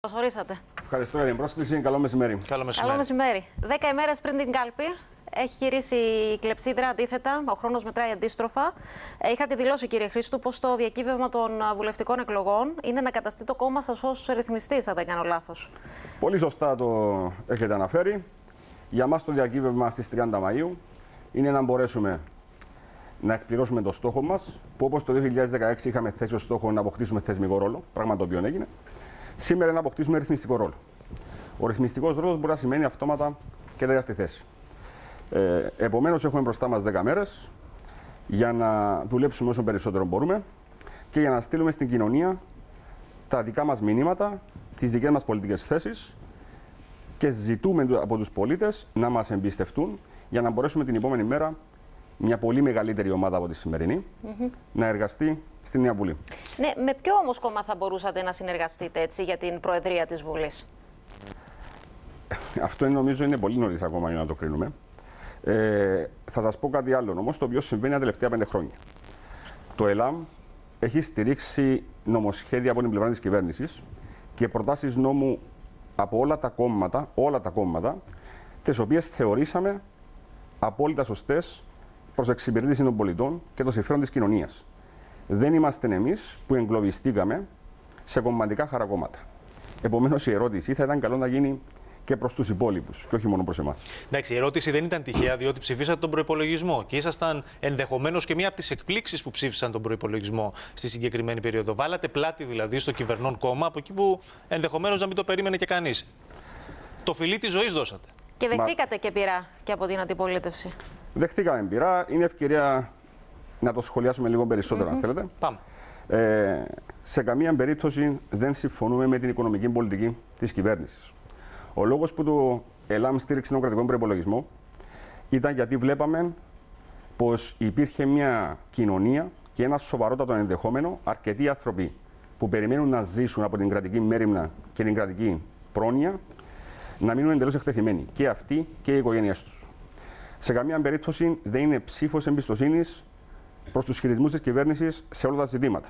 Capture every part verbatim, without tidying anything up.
Καλώς ορίσατε. Ευχαριστώ για την πρόσκληση. Καλό μεσημέρι. Καλό μεσημέρι. Καλό μεσημέρι. Δέκα ημέρες πριν την κάλπη έχει γυρίσει η κλεψίδρα αντίθετα. Ο χρόνος μετράει αντίστροφα. Είχατε δηλώσει, κύριε Χρήστου, πως το διακύβευμα των βουλευτικών εκλογών είναι να καταστεί το κόμμα σας ως ρυθμιστής, αν δεν κάνω λάθος. Πολύ σωστά το έχετε αναφέρει. Για μας το διακύβευμα στις τριάντα Μαΐου είναι να μπορέσουμε να εκπληρώσουμε το στόχο μας, που όπως το δύο χιλιάδες δεκαέξι είχαμε θέσει ως στόχο να αποκτήσουμε θεσμικό ρόλο, πράγμα το οποίο έγινε. Σήμερα να αποκτήσουμε ρυθμιστικό ρόλο. Ο ρυθμιστικός ρόλος μπορεί να σημαίνει αυτόματα και τέταρτη θέση. Ε, επομένως, έχουμε μπροστά μας δέκα μέρες για να δουλέψουμε όσο περισσότερο μπορούμε και για να στείλουμε στην κοινωνία τα δικά μας μηνύματα, τις δικές μας πολιτικές θέσεις και ζητούμε από τους πολίτες να μας εμπιστευτούν για να μπορέσουμε την επόμενη μέρα μια πολύ μεγαλύτερη ομάδα από τη σημερινή mm-hmm. να εργαστεί στη Νέα Βουλή. Ναι, με ποιο όμως κόμμα θα μπορούσατε να συνεργαστείτε έτσι για την Προεδρία της Βουλής? Αυτό νομίζω είναι πολύ νωρίς ακόμα για να το κρίνουμε. Ε, θα σας πω κάτι άλλο όμως, το οποίο συμβαίνει τα τελευταία πέντε χρόνια. Το ΕΛΑΜ έχει στηρίξει νομοσχέδια από την πλευρά της κυβέρνησης και προτάσεις νόμου από όλα τα κόμματα, όλα τα κόμματα, τις οποίες θεωρήσαμε απόλυτα σωστές προς εξυπηρέτηση των πολιτών και το συμφέρον της κοινωνίας. Δεν είμαστε εμείς που εγκλωβιστήκαμε σε κομματικά χαρακόμματα. Επομένως, η ερώτηση θα ήταν καλό να γίνει και προς τους υπόλοιπους και όχι μόνο προς εμάς. Εντάξει, η ερώτηση δεν ήταν τυχαία, διότι ψηφίσατε τον προϋπολογισμό και ήσασταν ενδεχομένως και μία από τις εκπλήξεις που ψήφισαν τον προϋπολογισμό στη συγκεκριμένη περίοδο. Βάλατε πλάτη δηλαδή στο κυβερνών κόμμα από εκεί που ενδεχομένως να μην το περίμενε και κανείς. Το φιλί της ζωής δώσατε. Και δεχτήκατε Μα... και πειρά και από την αντιπολίτευση. Δεχτήκαμε πειρά. Είναι ευκαιρία να το σχολιάσουμε λίγο περισσότερο, mm-hmm. αν θέλετε. Πάμε. Ε, σε καμία περίπτωση δεν συμφωνούμε με την οικονομική πολιτική της κυβέρνησης. Ο λόγος που το ΕΛΑΜ στήριξε τον κρατικό προϋπολογισμό ήταν γιατί βλέπαμε πως υπήρχε μια κοινωνία και ένα σοβαρότατο ενδεχόμενο αρκετοί άνθρωποι που περιμένουν να ζήσουν από την κρατική μέριμνα και την κρατική πρόνοια να μείνουν εντελώς εκτεθειμένοι, και αυτοί και οι οικογένειές τους. Σε καμία περίπτωση δεν είναι ψήφος εμπιστοσύνης προς τους χειρισμούς της κυβέρνησης σε όλα τα ζητήματα.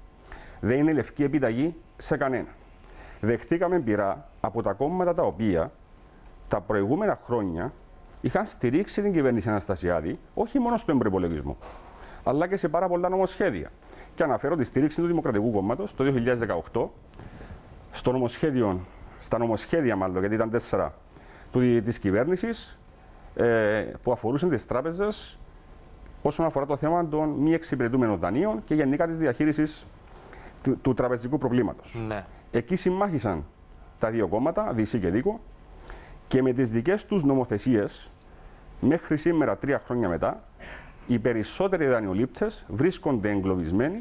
Δεν είναι λευκή επιταγή σε κανένα. Δεχτήκαμε πειρά από τα κόμματα τα οποία τα προηγούμενα χρόνια είχαν στηρίξει την κυβέρνηση Αναστασιάδη, όχι μόνο στον προϋπολογισμό, αλλά και σε πάρα πολλά νομοσχέδια. Και αναφέρω τη στήριξη του Δημοκρατικού Κόμματος το δύο χιλιάδες δεκαοκτώ, στο νομοσχέδιο, στα νομοσχέδια μάλλον, γιατί ήταν τέσσερα της κυβέρνησης, ε, που αφορούσαν τις τράπεζες όσον αφορά το θέμα των μη εξυπηρετούμενων δανείων και γενικά της διαχείρισης του, του τραπεζικού προβλήματος. Ναι. Εκεί συμμάχησαν τα δύο κόμματα, Δύση και Δίκο, και με τις δικές τους νομοθεσίες, μέχρι σήμερα, τρία χρόνια μετά, οι περισσότεροι δανειολήπτες βρίσκονται εγκλωβισμένοι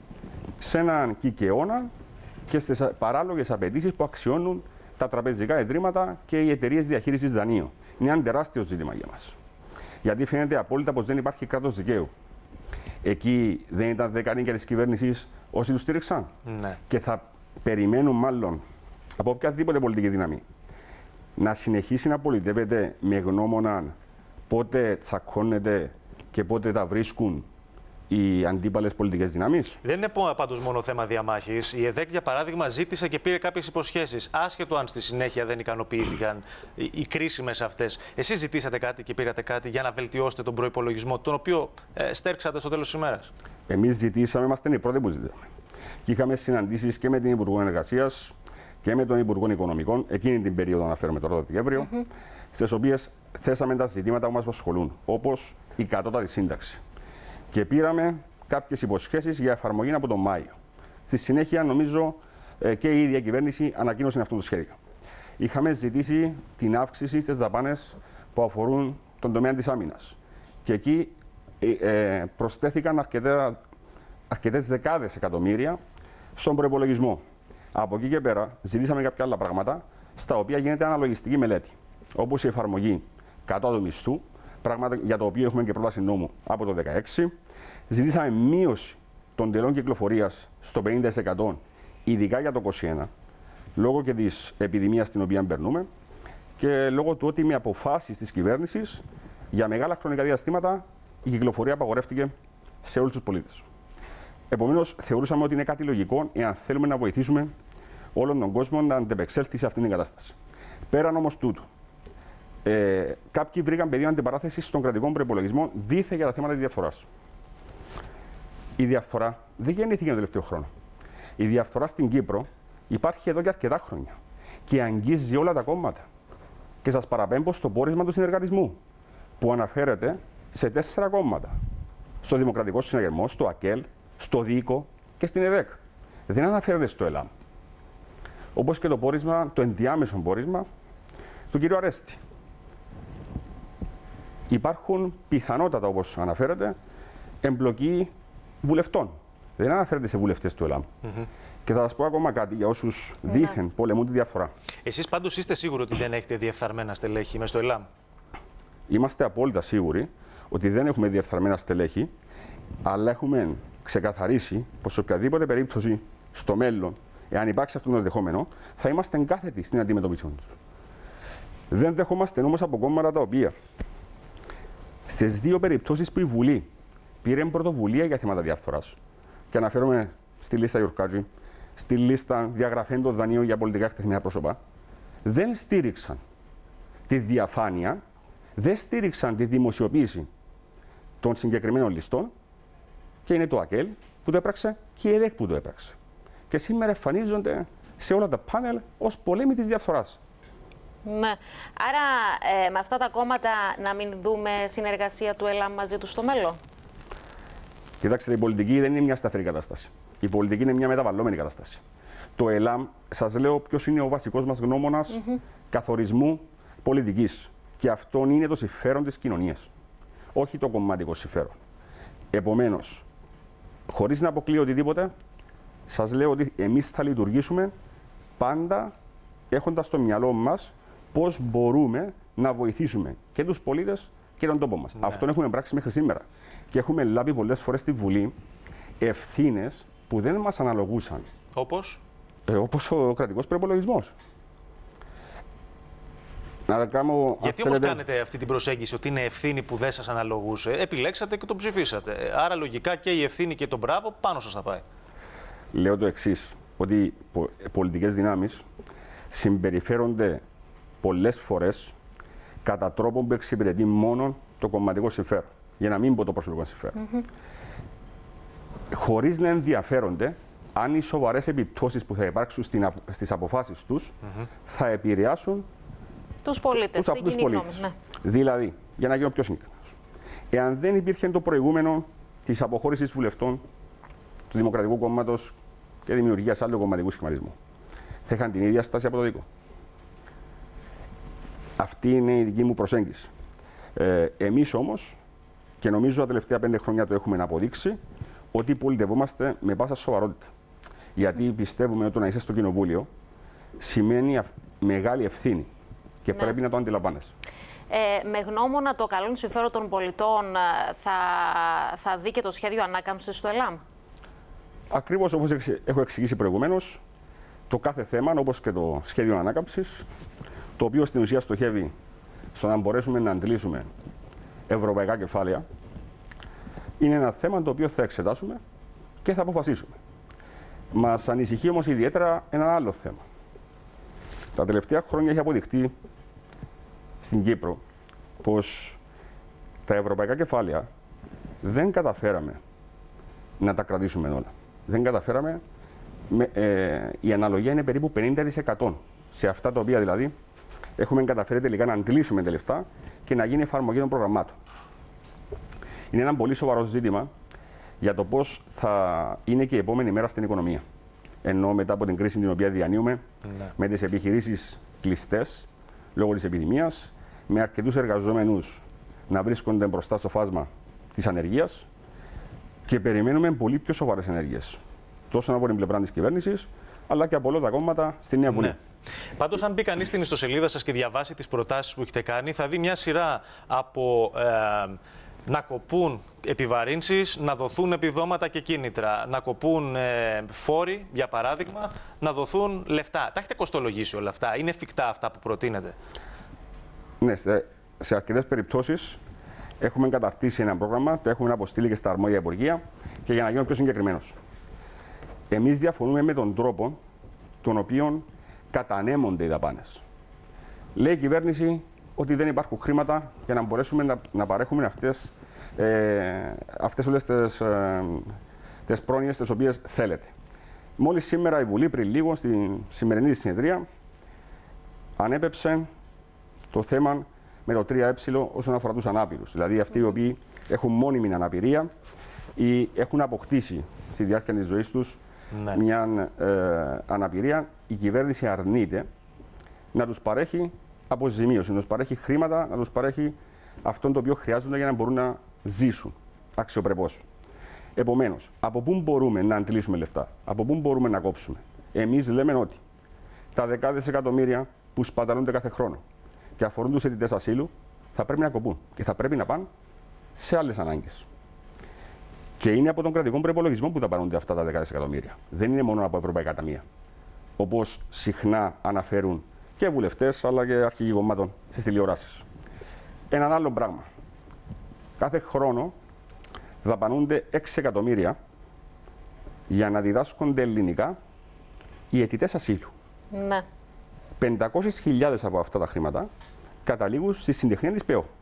σε έναν κικαιώνα και στις παράλογες απαιτήσεις που αξιώνουν τα τραπεζικά ιδρύματα και οι εταιρείες διαχείρισης δανείων. Είναι ένα τεράστιο ζήτημα για μας. Γιατί φαίνεται απόλυτα πως δεν υπάρχει κράτος δικαίου. Εκεί δεν ήταν δεκαετία της κυβέρνησης όσοι τους στήριξαν. Ναι. Και θα περιμένουν μάλλον από οποιαδήποτε πολιτική δύναμη να συνεχίσει να πολιτεύεται με γνώμονα πότε τσακώνεται και πότε τα βρίσκουν οι αντίπαλες πολιτικές δυνάμεις. Δεν είναι πάντως μόνο θέμα διαμάχης. Η ΕΔΕΚ, για παράδειγμα, ζήτησε και πήρε κάποιες υποσχέσεις, άσχετο αν στη συνέχεια δεν ικανοποιήθηκαν οι κρίσιμες αυτές. Εσείς ζητήσατε κάτι και πήρατε κάτι για να βελτιώσετε τον προϋπολογισμό, τον οποίο ε, στέρξατε στο τέλος της ημέρας? Εμείς ζητήσαμε, είμαστε οι πρώτοι που ζητήσαμε. Και είχαμε συναντήσεις και με την Υπουργό Εργασίας και με τον Υπουργό Οικονομικών, εκείνη την περίοδο αναφέρομαι τώρα το Δεκέμβριο, mm-hmm. στις οποίες θέσαμε τα ζητήματα που μας απασχολούν, όπως η κατώτατη σύνταξη. Και πήραμε κάποιες υποσχέσεις για εφαρμογή από τον Μάιο. Στη συνέχεια, νομίζω, και η ίδια κυβέρνηση ανακοίνωσε αυτό το σχέδιο. Είχαμε ζητήσει την αύξηση στις δαπάνες που αφορούν τον τομέα της άμυνας. Και εκεί ε, προσθέθηκαν αρκετά, αρκετές δεκάδες εκατομμύρια στον προϋπολογισμό. Από εκεί και πέρα, ζητήσαμε κάποια άλλα πράγματα, στα οποία γίνεται αναλογιστική μελέτη. Όπως η εφαρμογή κατώτατου μισθού, πράγματα για το οποίο έχουμε και πρόταση νόμου από το δύο χιλιάδες δεκαέξι. Ζητήσαμε μείωση των τελών κυκλοφορίας στο πενήντα τοις εκατό, ειδικά για το είκοσι ένα, λόγω και της επιδημίας την οποία περνούμε και λόγω του ότι με αποφάσεις της κυβέρνησης για μεγάλα χρονικά διαστήματα η κυκλοφορία απαγορεύτηκε σε όλους τους πολίτες. Επομένως, θεωρούσαμε ότι είναι κάτι λογικό εάν θέλουμε να βοηθήσουμε όλον τον κόσμο να αντεπεξέλθει σε αυτήν την κατάσταση. Πέραν όμως τούτου, ε, κάποιοι βρήκαν πεδίο αντιπαράθεση στον κρατικό προϋπολογισμό δίθεν για τα θέματα της διαφθοράς. Η διαφθορά δεν γεννήθηκε τον τελευταίο χρόνο. Η διαφθορά στην Κύπρο υπάρχει εδώ και αρκετά χρόνια και αγγίζει όλα τα κόμματα. Και σας παραπέμπω στο πόρισμα του συνεργατισμού, που αναφέρεται σε τέσσερα κόμματα. Στο Δημοκρατικό Συναγερμό, στο ΑΚΕΛ, στο ΔΙΚΟ και στην ΕΔΕΚ. Δεν αναφέρεται στο ΕΛΑΜ. Όπως και το πόρισμα, το ενδιάμεσο πόρισμα του κ. Αρέστη. Υπάρχουν πιθανότατα, όπως αναφέρεται, εμπλοκή βουλευτών. Δεν αναφέρεται σε βουλευτές του ΕΛΑΜ. Mm-hmm. Και θα σας πω ακόμα κάτι για όσους mm-hmm. δήθεν πολεμούν τη διαφθορά. Εσείς πάντως είστε σίγουροι ότι δεν έχετε διεφθαρμένα στελέχη μες στο ΕΛΑΜ? Είμαστε απόλυτα σίγουροι ότι δεν έχουμε διεφθαρμένα στελέχη, αλλά έχουμε ξεκαθαρίσει πως σε οποιαδήποτε περίπτωση στο μέλλον, εάν υπάρξει αυτό το ενδεχόμενο, θα είμαστε εγκάθετοι στην αντιμετώπιση του. Δεν δεχόμαστε όμως από κόμματα τα οποία στις δύο περιπτώσεις που η Βουλή πήρε πρωτοβουλία για θέματα διαφθοράς, και αναφέρομαι στη λίστα Γιουρκάτζη, στη λίστα διαγραφέντων δανείων για πολιτικά εκτεθειμένα πρόσωπα, δεν στήριξαν τη διαφάνεια, δεν στήριξαν τη δημοσιοποίηση των συγκεκριμένων ληστών, και είναι το ΑΚΕΛ που το έπραξε και η ΕΔΕΚ που το έπραξε. Και σήμερα εμφανίζονται σε όλα τα πάνελ ως πολέμοι της διαφθοράς. Ναι. Άρα ε, με αυτά τα κόμματα να μην δούμε συνεργασία του ΕΛΑΜ μαζί του στο μέλλον? Κοιτάξτε, η πολιτική δεν είναι μια σταθερή κατάσταση. Η πολιτική είναι μια μεταβαλλόμενη κατάσταση. Το ΕΛΑΜ, σας λέω ποιος είναι ο βασικός μας γνώμονας mm-hmm. καθορισμού πολιτικής. Και αυτό είναι το συμφέρον της κοινωνίας, όχι το κομματικό συμφέρον. Επομένως, χωρίς να αποκλείω οτιδήποτε, σας λέω ότι εμείς θα λειτουργήσουμε πάντα έχοντας στο μυαλό μας πώς μπορούμε να βοηθήσουμε και τους πολίτες και τον τόπο μας. Ναι. Αυτό έχουμε πράξει μέχρι σήμερα. Και έχουμε λάβει πολλές φορές στη Βουλή ευθύνες που δεν μας αναλογούσαν. Όπως? Ε, όπως ο κρατικός προϋπολογισμός. Να κάνω, γιατί όμως κάνετε αυτή την προσέγγιση ότι είναι ευθύνη που δεν σας αναλογούσε? Επιλέξατε και τον ψηφίσατε. Άρα λογικά και η ευθύνη και το μπράβο πάνω σας θα πάει. Λέω το εξής, ότι πολιτικές δυνάμεις συμπεριφέρονται πολλές φορές κατά τρόπο που εξυπηρετεί μόνο το κομματικό συμφέρον, για να μην πω το προσωπικό συμφέρον. Mm-hmm. Χωρίς να ενδιαφέρονται αν οι σοβαρές επιπτώσεις που θα υπάρξουν στις αποφάσεις τους mm-hmm. θα επηρεάσουν τους πολίτες, τους απλούς πολίτες. Ναι. Δηλαδή, για να γίνω πιο συγκεκριμένος, εάν δεν υπήρχε το προηγούμενο της αποχώρησης βουλευτών του Δημοκρατικού Κόμματος και δημιουργίας άλλου κομματικού σχηματισμού, θα είχαν την ίδια στάση από το δικό. Αυτή είναι η δική μου προσέγγιση. Ε, εμείς όμως, και νομίζω τα τελευταία πέντε χρόνια το έχουμε αποδείξει, ότι πολιτευόμαστε με πάσα σοβαρότητα. Γιατί πιστεύουμε ότι το να είσαι στο κοινοβούλιο σημαίνει μεγάλη ευθύνη. Και ναι. πρέπει να το αντιλαμβάνεσαι. Ε, με γνώμονα το καλό συμφέρον των πολιτών θα, θα δει και το σχέδιο ανάκαμψης του ΕΛΑΜ? Ακριβώς όπως έχω εξηγήσει προηγουμένως, το κάθε θέμα, όπως και το σχέδιο ανάκαμψης, το οποίο στην ουσία στοχεύει στο να μπορέσουμε να αντλήσουμε ευρωπαϊκά κεφάλαια, είναι ένα θέμα το οποίο θα εξετάσουμε και θα αποφασίσουμε. Μας ανησυχεί όμως ιδιαίτερα ένα άλλο θέμα. Τα τελευταία χρόνια έχει αποδειχτεί στην Κύπρο πως τα ευρωπαϊκά κεφάλαια δεν καταφέραμε να τα κρατήσουμε όλα. Δεν καταφέραμε, με, ε, η αναλογία είναι περίπου πενήντα τοις εκατό σε αυτά τα οποία δηλαδή έχουμε καταφέρει τελικά να αντλήσουμε τα λεφτά και να γίνει εφαρμογή των προγραμμάτων. Είναι ένα πολύ σοβαρό ζήτημα για το πώς θα είναι και η επόμενη μέρα στην οικονομία. Ενώ μετά από την κρίση την οποία διανύουμε, ναι. με τις επιχειρήσεις κλειστές λόγω της επιδημίας, με αρκετούς εργαζόμενους να βρίσκονται μπροστά στο φάσμα της ανεργίας και περιμένουμε πολύ πιο σοβαρές ενέργειες. Τόσο από την πλευρά της κυβέρνησης, αλλά και από όλα τα κόμματα στη Νέα Βουλή. Ναι. Πάντως, αν μπει κανείς στην ιστοσελίδα σας και διαβάσει τις προτάσεις που έχετε κάνει, θα δει μια σειρά από ε, να κοπούν επιβαρύνσεις, να δοθούν επιδόματα και κίνητρα, να κοπούν ε, φόροι, για παράδειγμα, να δοθούν λεφτά. Τα έχετε κοστολογήσει όλα αυτά? Είναι εφικτά αυτά που προτείνετε? Ναι, σε, σε αρκετές περιπτώσεις έχουμε καταρτήσει ένα πρόγραμμα, το έχουμε αποστείλει και στα αρμόδια υπουργεία, και για να γίνω πιο συγκεκριμένος. Εμείς διαφωνούμε με τον τρόπο των οποίων κατανέμονται οι δαπάνες. Λέει η κυβέρνηση ότι δεν υπάρχουν χρήματα για να μπορέσουμε να, να παρέχουμε αυτές, ε, αυτές όλες τις, ε, τις πρόνοιες τις οποίες θέλετε. Μόλις σήμερα η Βουλή, πριν λίγο, στη σημερινή συνεδρία, ανέπεψε το θέμα με το τρία ε όσον αφορά τους ανάπηρους. Δηλαδή αυτοί οι οποίοι έχουν μόνιμη αναπηρία ή έχουν αποκτήσει στη διάρκεια της ζωής τους ναι. μια ε, αναπηρία. Η κυβέρνηση αρνείται να τους παρέχει αποζημίωση, να τους παρέχει χρήματα, να τους παρέχει αυτό το οποίο χρειάζονται για να μπορούν να ζήσουν αξιοπρεπώς. Επομένως, από πού μπορούμε να αντλήσουμε λεφτά, από πού μπορούμε να κόψουμε. Εμείς λέμε ότι τα δεκάδες εκατομμύρια που σπαταλούνται κάθε χρόνο και αφορούν τους αιτητές ασύλου θα πρέπει να κοπούν και θα πρέπει να πάνε σε άλλες ανάγκες. Και είναι από τον κρατικό προϋπολογισμό που δαπανούνται αυτά τα δεκάδες εκατομμύρια. Δεν είναι μόνο από ευρωπαϊκά ταμεία. Όπως συχνά αναφέρουν και βουλευτές αλλά και αρχηγοί κομμάτων στις τηλεοράσεις. Έναν άλλο πράγμα. Κάθε χρόνο δαπανούνται έξι εκατομμύρια για να διδάσκονται ελληνικά οι αιτητές ασύλου. Ναι. πεντακόσιες χιλιάδες από αυτά τα χρήματα καταλήγουν στη συντεχνία της ΠΕΟ.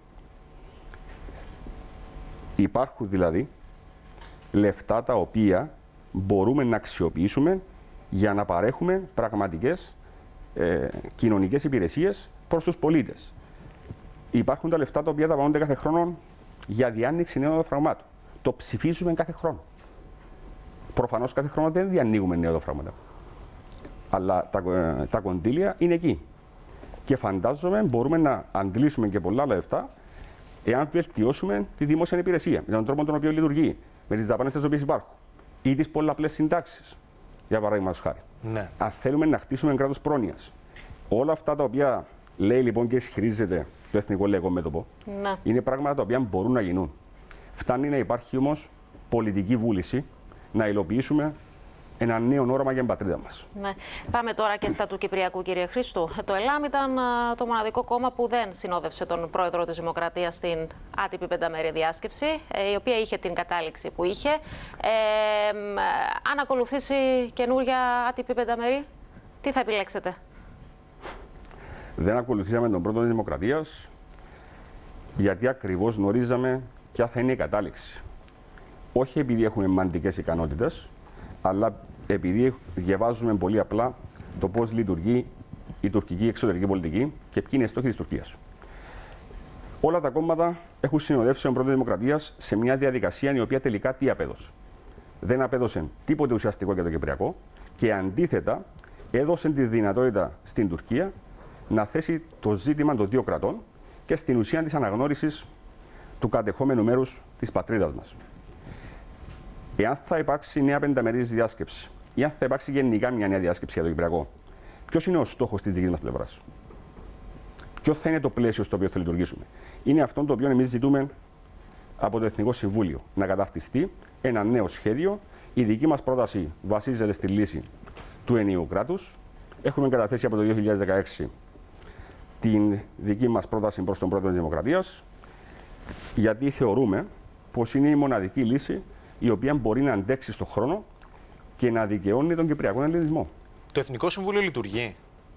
Υπάρχουν δηλαδή λεφτά τα οποία μπορούμε να αξιοποιήσουμε για να παρέχουμε πραγματικές ε, κοινωνικές υπηρεσίες προς τους πολίτες. Υπάρχουν τα λεφτά τα οποία δαπανώνται κάθε χρόνο για διάνοιγξη νέων δοφραγμάτων. Το ψηφίζουμε κάθε χρόνο. Προφανώς κάθε χρόνο δεν διανοίγουμε νέα δοφράγματα. Αλλά τα, ε, τα κονδύλια είναι εκεί. Και φαντάζομαι μπορούμε να αντλήσουμε και πολλά λεφτά εάν βελτιώσουμε τη δημόσια υπηρεσία με τον τρόπο τον οποίο λειτουργεί, με τις δαπάνες τις οποίες υπάρχουν ή τις πολλαπλές συντάξεις, για παράδειγμα χάρη. Ναι. Αν θέλουμε να χτίσουμε κράτος πρόνοιας. Όλα αυτά τα οποία λέει λοιπόν και ισχυρίζεται το Εθνικό Λαϊκό Μέτωπο ναι. είναι πράγματα τα οποία μπορούν να γίνουν. Φτάνει να υπάρχει όμως πολιτική βούληση να υλοποιήσουμε ένα νέο όραμα για την πατρίδα μας. Ναι. Πάμε τώρα και στα του Κυπριακού, κύριε Χρήστου. Το ΕΛΑΜ ήταν το μοναδικό κόμμα που δεν συνόδευσε τον πρόεδρο της Δημοκρατίας στην άτυπη πενταμερή διάσκεψη, η οποία είχε την κατάληξη που είχε. Ε, αν ακολουθήσει καινούρια άτυπη πενταμερή, τι θα επιλέξετε? Δεν ακολουθήσαμε τον πρόεδρο της Δημοκρατίας, γιατί ακριβώς γνωρίζαμε ποια θα είναι η κατάληξη. Όχι επειδή έχουμε μαντικές ικανότητες, αλλά επειδή διαβάζουμε πολύ απλά το πώς λειτουργεί η τουρκική εξωτερική πολιτική και ποιοι είναι οι στόχοι της Τουρκίας. Όλα τα κόμματα έχουν συνοδεύσει τον πρόεδρο της Δημοκρατίας σε μια διαδικασία η οποία τελικά τι απέδωσε? Δεν απέδωσε τίποτε ουσιαστικό για το Κυπριακό και αντίθετα έδωσε τη δυνατότητα στην Τουρκία να θέσει το ζήτημα των δύο κρατών και στην ουσία της αναγνώρισης του κατεχόμενου μέρους της πατρίδας μας. Εάν θα υπάρξει νέα πενταμερής διάσκεψη ή αν θα υπάρξει γενικά μια νέα διάσκεψη για το Κυπριακό, ποιος είναι ο στόχος της δικής μας πλευράς? Ποιο θα είναι το πλαίσιο στο οποίο θα λειτουργήσουμε? Είναι αυτό το οποίο εμείς ζητούμε από το Εθνικό Συμβούλιο, να καταρτιστεί ένα νέο σχέδιο. Η δική μας πρόταση βασίζεται στη λύση του ενιαίου κράτους. Έχουμε καταθέσει από το δύο χιλιάδες δεκαέξι την δική μας πρόταση προς τον πρόεδρο της Δημοκρατίας, γιατί θεωρούμε πως είναι η μοναδική λύση η οποία μπορεί να αντέξει στον χρόνο και να δικαιώνει τον κυπριακό ελληνισμό. Το Εθνικό Συμβούλιο λειτουργεί.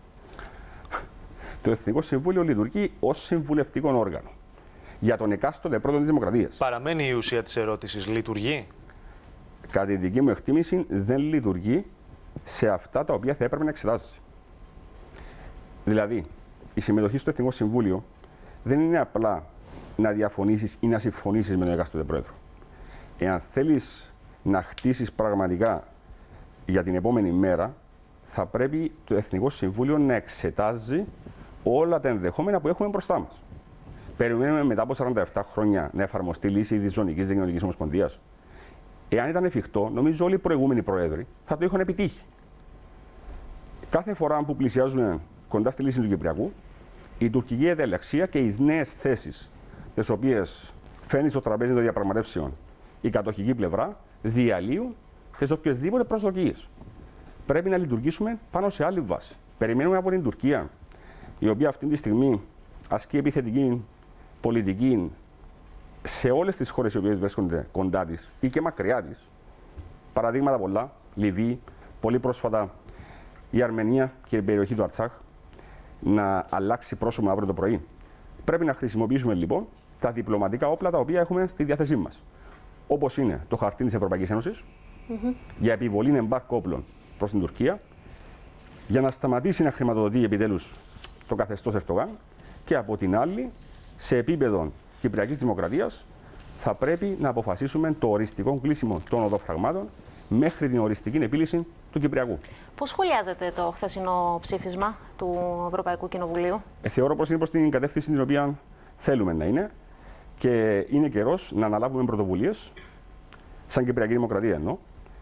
Το Εθνικό Συμβούλιο λειτουργεί ως συμβουλευτικό όργανο για τον εκάστοτε πρόεδρο της Δημοκρατίας. Παραμένει η ουσία της ερώτησης. Λειτουργεί? Κατά τη δική μου εκτίμηση, δεν λειτουργεί σε αυτά τα οποία θα έπρεπε να εξετάσει. Δηλαδή, η συμμετοχή στο Εθνικό Συμβούλιο δεν είναι απλά να διαφωνήσεις ή να συμφωνήσεις με τον εκάστοτε πρόεδρο. Εάν θέλεις να χτίσεις πραγματικά για την επόμενη μέρα, θα πρέπει το Εθνικό Συμβούλιο να εξετάζει όλα τα ενδεχόμενα που έχουμε μπροστά μας. Περιμένουμε μετά από σαράντα επτά χρόνια να εφαρμοστεί λύση της Ζωνικής Δικαιωτικής Ομοσπονδίας. Εάν ήταν εφικτό, νομίζω όλοι οι προηγούμενοι πρόεδροι θα το είχαν επιτύχει. Κάθε φορά που πλησιάζουν κοντά στη λύση του Κυπριακού, η τουρκική εδελεξία και οι νέες θέσεις, τις οποίες φέρνει στο τραπέζι των διαπραγματεύσεων η κατοχική πλευρά, διαλύουν τις οποιασδήποτε προσδοκίες. Πρέπει να λειτουργήσουμε πάνω σε άλλη βάση. Περιμένουμε από την Τουρκία, η οποία αυτή τη στιγμή ασκεί επιθετική πολιτική σε όλες τις χώρες οι οποίες βρίσκονται κοντά της ή και μακριά της. Παραδείγματα πολλά, Λιβύη, πολύ πρόσφατα η Αρμενία και η περιοχή του Αρτσάχ να αλλάξει πρόσωπο αύριο το πρωί. Πρέπει να χρησιμοποιήσουμε λοιπόν τα διπλωματικά όπλα τα οποία έχουμε στη διάθεσή μας. Όπως είναι το χαρτί της Ευρωπαϊκής Ένωσης mm-hmm. για επιβολή εμπάρκου όπλων προς την Τουρκία, για να σταματήσει να χρηματοδοτεί επιτέλους το καθεστώς Ερντογάν, και από την άλλη, σε επίπεδο Κυπριακής Δημοκρατίας, θα πρέπει να αποφασίσουμε το οριστικό κλείσιμο των οδοφραγμάτων μέχρι την οριστική επίλυση του Κυπριακού. Πώς σχολιάζεται το χθεσινό ψήφισμα του Ευρωπαϊκού Κοινοβουλίου? Ε, θεωρώ πως είναι προς την κατεύθυνση την οποία θέλουμε να είναι, και είναι καιρός να αναλάβουμε πρωτοβουλίες, σαν Κυπριακή Δημοκρατία εννοώ,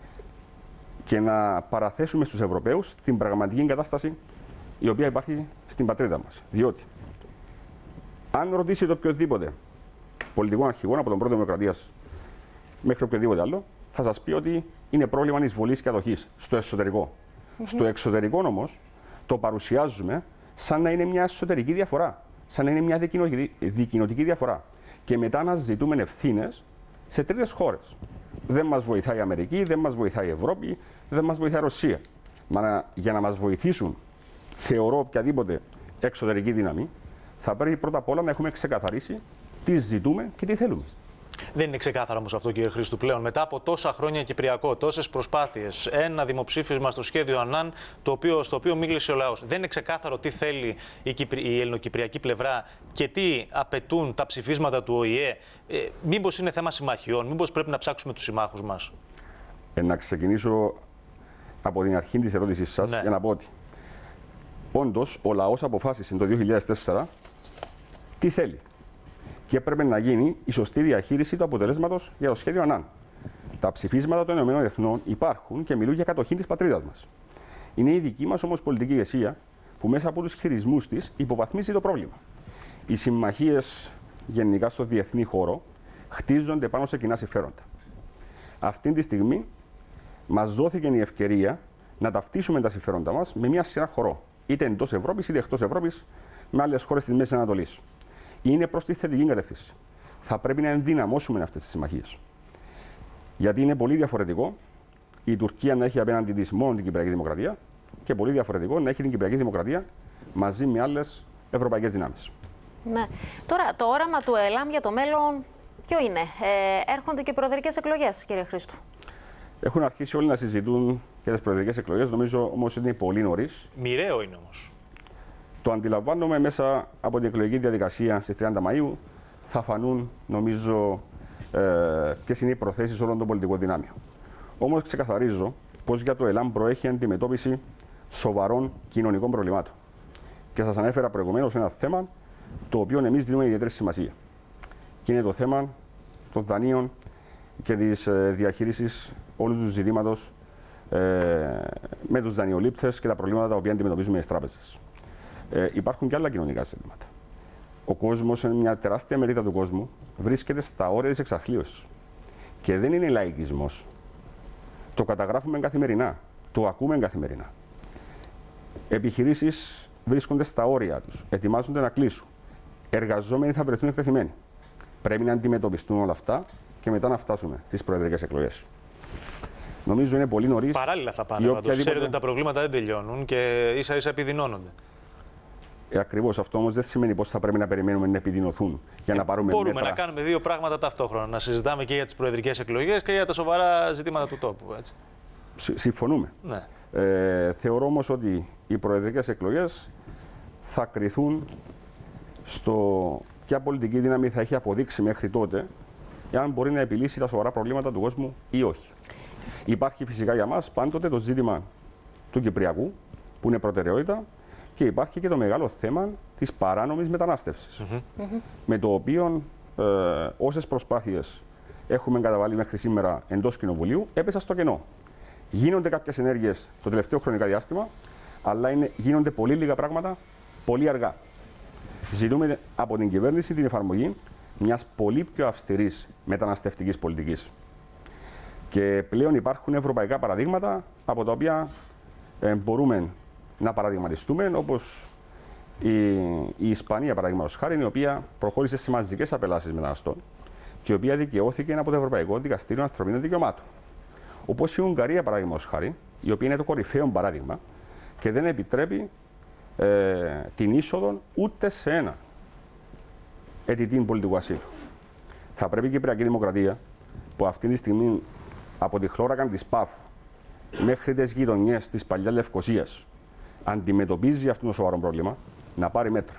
και να παραθέσουμε στους Ευρωπαίους την πραγματική κατάσταση η οποία υπάρχει στην πατρίδα μας. Διότι, αν ρωτήσετε οποιοδήποτε πολιτικό αρχηγό από τον πρώτο Δημοκρατίας μέχρι οποιοδήποτε άλλο, θα σας πει ότι είναι πρόβλημα εισβολής και αδοχής στο εσωτερικό. Mm-hmm. Στο εξωτερικό όμως το παρουσιάζουμε σαν να είναι μια εσωτερική διαφορά, σαν να είναι μια δικοινοτική διαφορά. Και μετά να ζητούμε ευθύνες σε τρίτες χώρες. Δεν μας βοηθάει η Αμερική, δεν μας βοηθάει η Ευρώπη, δεν μας βοηθάει η Ρωσία. Μα για να μας βοηθήσουν, θεωρώ, οποιαδήποτε εξωτερική δύναμη, θα πρέπει πρώτα απ' όλα να έχουμε ξεκαθαρίσει τι ζητούμε και τι θέλουμε. Δεν είναι ξεκάθαρο όμως αυτό, κύριε Χρήστου, πλέον. Μετά από τόσα χρόνια Κυπριακό, τόσες προσπάθειες, ένα δημοψήφισμα στο σχέδιο Ανάν, το οποίο, στο οποίο μίλησε ο λαός. Δεν είναι ξεκάθαρο τι θέλει η, Κυπρι... η ελληνοκυπριακή πλευρά και τι απαιτούν τα ψηφίσματα του Ο Η Ε. Ε, μήπως είναι θέμα συμμαχιών, μήπως πρέπει να ψάξουμε τους συμμάχους μας? Ε, να ξεκινήσω από την αρχή της ερώτησής σας, ναι, για να πω ότι όντως ο λαός αποφάσισε το δύο χιλιάδες τέσσερα τι θέλει. Και έπρεπε να γίνει η σωστή διαχείριση του αποτελέσματος για το σχέδιο Ανάν. Τα ψηφίσματα των ΗΕ υπάρχουν και μιλούν για κατοχή της πατρίδας μας. Είναι η δική μας όμως πολιτική ηγεσία που μέσα από τους χειρισμούς της υποβαθμίζει το πρόβλημα. Οι συμμαχίες γενικά στο διεθνή χώρο χτίζονται πάνω σε κοινά συμφέροντα. Αυτή τη στιγμή μας δόθηκε η ευκαιρία να ταυτίσουμε τα συμφέροντα μας με μια σειρά χωρών, είτε εντός Ευρώπης είτε εκτός Ευρώπης, με άλλες χώρες της Μέσης Ανατολής. Είναι προς τη θετική κατεύθυνση. Θα πρέπει να ενδυναμώσουμε αυτές τις συμμαχίες. Γιατί είναι πολύ διαφορετικό η Τουρκία να έχει απέναντι της μόνο την Κυπριακή Δημοκρατία και πολύ διαφορετικό να έχει την Κυπριακή Δημοκρατία μαζί με άλλες ευρωπαϊκές δυνάμεις. Ναι. Τώρα, το όραμα του ΕΛΑΜ για το μέλλον ποιο είναι? Ε, έρχονται και προεδρικές εκλογές, κύριε Χρήστου. Έχουν αρχίσει όλοι να συζητούν για τις προεδρικές εκλογές. Νομίζω όμως ότι είναι πολύ νωρίς. Μοιραίο είναι όμως. Το αντιλαμβάνομαι μέσα από την εκλογική διαδικασία στις τριάντα Μαΐου θα φανούν, νομίζω, ε, ποιες είναι οι προθέσεις όλων των πολιτικών δυνάμεων. Όμως ξεκαθαρίζω πως για το ΕΛΑΜ προέχει αντιμετώπιση σοβαρών κοινωνικών προβλημάτων. Και σας ανέφερα προηγουμένως ένα θέμα το οποίο εμείς δίνουμε ιδιαίτερη σημασία. Και είναι το θέμα των δανείων και της ε, διαχείρισης όλου του ζητήματος ε, με τους δανειολήπτες και τα προβλήματα τα οποία αντιμετωπίζουμε οι τράπεζες. Ε, υπάρχουν και άλλα κοινωνικά ζητήματα. Ο κόσμος, μια τεράστια μερίδα του κόσμου, βρίσκεται στα όρια της εξαθλίωσης. Και δεν είναι λαϊκισμός. Το καταγράφουμε καθημερινά. Το ακούμε καθημερινά. Επιχειρήσεις βρίσκονται στα όρια τους. Ετοιμάζονται να κλείσουν. Εργαζόμενοι θα βρεθούν εκτεθειμένοι. Πρέπει να αντιμετωπιστούν όλα αυτά και μετά να φτάσουμε στις προεδρικές εκλογές. Νομίζω είναι πολύ νωρίς. Παράλληλα θα πάνε. Οποιαδήποτε... Ξέρετε ότι τα προβλήματα δεν τελειώνουν και ίσα ίσα επιδεινώνονται. Ε, ακριβώς αυτό όμως δεν σημαίνει πως θα πρέπει να περιμένουμε να επιδεινωθούν για ε, να πάρουμε μπορούμε μέτρα. να κάνουμε δύο πράγματα ταυτόχρονα. Να συζητάμε και για τις προεδρικές εκλογές και για τα σοβαρά ζητήματα του τόπου. Έτσι. Συμφωνούμε. Ναι. Ε, θεωρώ όμως ότι οι προεδρικές εκλογές θα κριθούν στο ποια πολιτική δύναμη θα έχει αποδείξει μέχρι τότε εάν μπορεί να επιλύσει τα σοβαρά προβλήματα του κόσμου ή όχι. Υπάρχει φυσικά για μας πάντοτε το ζήτημα του Κυπριακού, που είναι προτεραιότητα, και υπάρχει και το μεγάλο θέμα της παράνομης μετανάστευσης, mm-hmm. με το οποίο ε, όσες προσπάθειες έχουμε καταβάλει μέχρι σήμερα εντός Κοινοβουλίου έπεσαν στο κενό. Γίνονται κάποιες ενέργειες το τελευταίο χρονικό διάστημα, αλλά είναι, γίνονται πολύ λίγα πράγματα, πολύ αργά. Ζητούμε από την κυβέρνηση την εφαρμογή μιας πολύ πιο αυστηρής μεταναστευτικής πολιτικής. Και πλέον υπάρχουν ευρωπαϊκά παραδείγματα από τα οποία ε, μπορούμε να παραδειγματιστούμε, όπως η, η Ισπανία, παραδείγματος χάρη, η οποία προχώρησε σε μαζικές απελάσεις μεταναστών και η οποία δικαιώθηκε από το Ευρωπαϊκό Δικαστήριο Ανθρωπίνων Δικαιωμάτων. Όπως η Ουγγαρία, παραδείγματος χάρη, η οποία είναι το κορυφαίο παράδειγμα, και δεν επιτρέπει ε, την είσοδο ούτε σε ένα αιτητή πολιτικού ασύλου. Θα πρέπει η Κυπριακή Δημοκρατία, που αυτή τη στιγμή από τη χλώρακαν της Πάφου μέχρι τις γειτονιές της παλιάς Λευκωσίας αντιμετωπίζει αυτό το σοβαρό πρόβλημα, να πάρει μέτρα.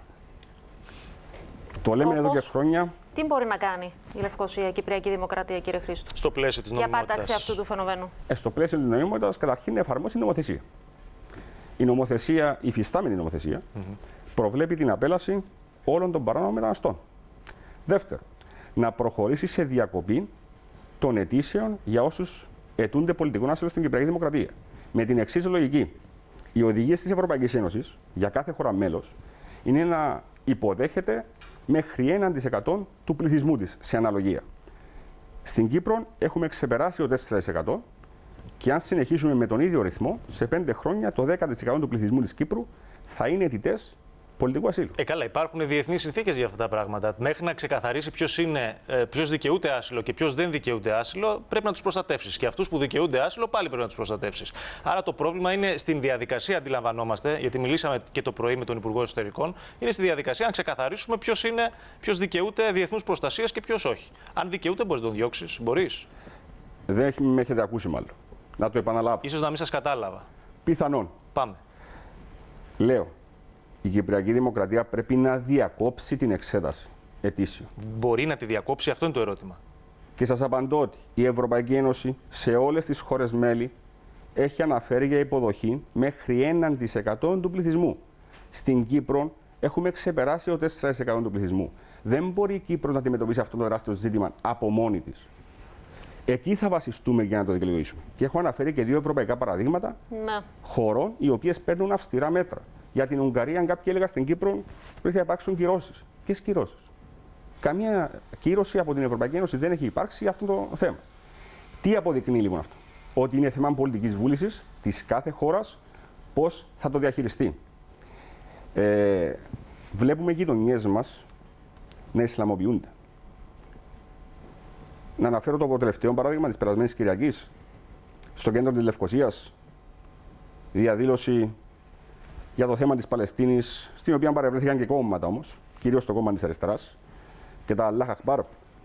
Το λέμε Όπως, εδώ και χρόνια. Τι μπορεί να κάνει η Λευκωσία, η Κυπριακή Δημοκρατία, κύριε Χρήστο, στο πλαίσιο της νομιμότητας, για πάταξη αυτού του φαινομένου? Ε, στο πλαίσιο της νομιμότητας, καταρχήν να εφαρμόσει νομοθεσία. Η νομοθεσία, η υφιστάμενη νομοθεσία, mm-hmm. προβλέπει την απέλαση όλων των παράνομων μεταναστών. Δεύτερον, να προχωρήσει σε διακοπή των αιτήσεων για όσους αιτούνται πολιτικό άσυλο στην Κυπριακή Δημοκρατία. Με την εξής λογική. Οι οδηγίες της Ευρωπαϊκής Ένωσης για κάθε χώρα μέλος είναι να υποδέχεται μέχρι ένα τοις εκατό του πληθυσμού της σε αναλογία. Στην Κύπρο έχουμε ξεπεράσει το τέσσερα τοις εκατό και αν συνεχίσουμε με τον ίδιο ρυθμό, σε πέντε χρόνια το δέκα τοις εκατό του πληθυσμού της Κύπρου θα είναι αιτητές πολιτικού ασύλου. Ε, καλά, υπάρχουν διεθνείς συνθήκες για αυτά τα πράγματα. Μέχρι να ξεκαθαρίσει ποιος είναι, ποιος δικαιούται άσυλο και ποιος δεν δικαιούται άσυλο, πρέπει να τους προστατεύσεις. Και αυτούς που δικαιούνται άσυλο, πάλι πρέπει να τους προστατεύσεις. Άρα το πρόβλημα είναι στην διαδικασία, αντιλαμβανόμαστε, γιατί μιλήσαμε και το πρωί με τον Υπουργό Εσωτερικών, είναι στη διαδικασία να ξεκαθαρίσουμε ποιος είναι, ποιος δικαιούται διεθνούς προστασίας και ποιος όχι. Αν δικαιούται, μπορείς να τον διώξεις, μπορείς. Δεν με έχετε ακούσει, μάλλον. Να το επαναλάβω. Ίσως να μην σας κατάλαβα. Πιθανόν. Πάμε. Λέω. Η Κυπριακή Δημοκρατία πρέπει να διακόψει την εξέταση αιτήσεων. Μπορεί να τη διακόψει, αυτό είναι το ερώτημα. Και σας απαντώ ότι η Ευρωπαϊκή Ένωση σε όλες τις χώρες μέλη έχει αναφέρει για υποδοχή μέχρι ένα τοις εκατό του πληθυσμού. Στην Κύπρο έχουμε ξεπεράσει το τέσσερα τοις εκατό του πληθυσμού. Δεν μπορεί η Κύπρος να αντιμετωπίσει αυτό το τεράστιο ζήτημα από μόνη της. Εκεί θα βασιστούμε για να το δικαιολογήσουμε. Και έχω αναφέρει και δύο ευρωπαϊκά παραδείγματα ναι. χωρών οι οποίες παίρνουν αυστηρά μέτρα. Για την Ουγγαρία, αν κάποιοι έλεγαν στην Κύπρο, πρέπει να υπάρξουν κυρώσεις. Ποιες κυρώσεις? Καμία κύρωση από την Ευρωπαϊκή Ένωση δεν έχει υπάρξει για αυτό το θέμα. Τι αποδεικνύει λοιπόν αυτό? Ότι είναι θέμα πολιτικής βούλησης της κάθε χώρας πώς θα το διαχειριστεί. Ε, βλέπουμε γειτονιές μας να Ισλαμοποιούνται. Να αναφέρω το τελευταίο παράδειγμα της περασμένης Κυριακής. Στο κέντρο της Λευκωσίας, διαδήλωση για το θέμα της Παλαιστίνης, στην οποία παρευρέθηκαν και κόμματα όμως, κυρίως το κόμμα της αριστεράς και τα Αλλάχ Ακμπάρ.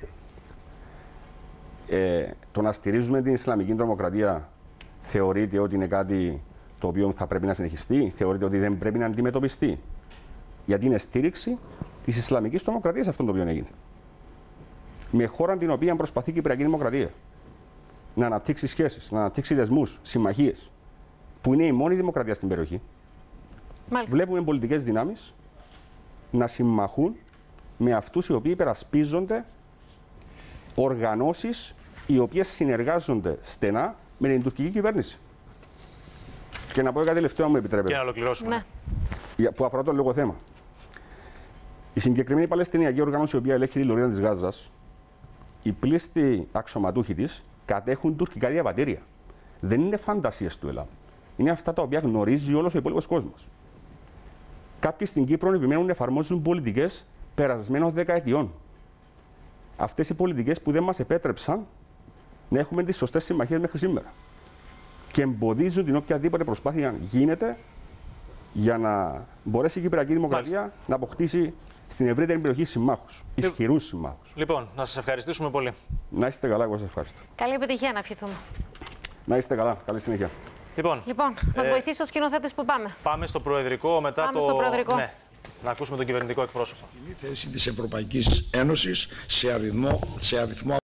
Ε, το να στηρίζουμε την Ισλαμική τρομοκρατία θεωρείται ότι είναι κάτι το οποίο θα πρέπει να συνεχιστεί, θεωρείται ότι δεν πρέπει να αντιμετωπιστεί. Γιατί είναι στήριξη της Ισλαμικής τρομοκρατίας αυτό το οποίο έγινε. Με χώρα την οποία προσπαθεί η Κυπριακή Δημοκρατία να αναπτύξει σχέσεις, να αναπτύξει δεσμούς, συμμαχίες, που είναι η μόνη δημοκρατία στην περιοχή. Μάλιστα. Βλέπουμε πολιτικές δυνάμεις να συμμαχούν με αυτούς οι οποίοι υπερασπίζονται οργανώσεις οι οποίες συνεργάζονται στενά με την τουρκική κυβέρνηση. Και να πω κάτι τελευταίο, αν μου επιτρέπετε. Και να ολοκληρώσουμε. Ναι. Που αφορά το λόγο θέμα. Η συγκεκριμένη Παλαιστινιακή οργάνωση, η οποία ελέγχει τη Λωρίδα της Γάζας, οι πλήστοι αξιωματούχοι της κατέχουν τουρκικά διαβατήρια. Δεν είναι φαντασίες του Ελλάδα. Είναι αυτά τα οποία γνωρίζει όλος ο υπόλοιπος κόσμος. Κάποιοι στην Κύπρο επιμένουν να εφαρμόζουν πολιτικές περασμένων δεκαετιών. Αυτές οι πολιτικές που δεν μας επέτρεψαν να έχουμε τις σωστές συμμαχίες μέχρι σήμερα. Και εμποδίζουν την οποιαδήποτε προσπάθεια γίνεται για να μπορέσει η Κυπριακή Δημοκρατία Μάλιστα. να αποκτήσει στην ευρύτερη περιοχή συμμάχους, ισχυρούς συμμάχους. Λοιπόν, να σας ευχαριστήσουμε πολύ. Να είστε καλά, εγώ σας ευχαριστώ. Καλή επιτυχία να ευχηθούμε. Να είστε καλά, καλή συνέχεια. Λοιπόν, λοιπόν μας ε, βοηθήσει ο σκηνοθέτης που πάμε. Πάμε στο Προεδρικό μετά πάμε το... στο Προεδρικό. Ναι, να ακούσουμε τον κυβερνητικό εκπρόσωπο. Η θέση της Ευρωπαϊκής Ένωσης σε αριθμό, σε αριθμό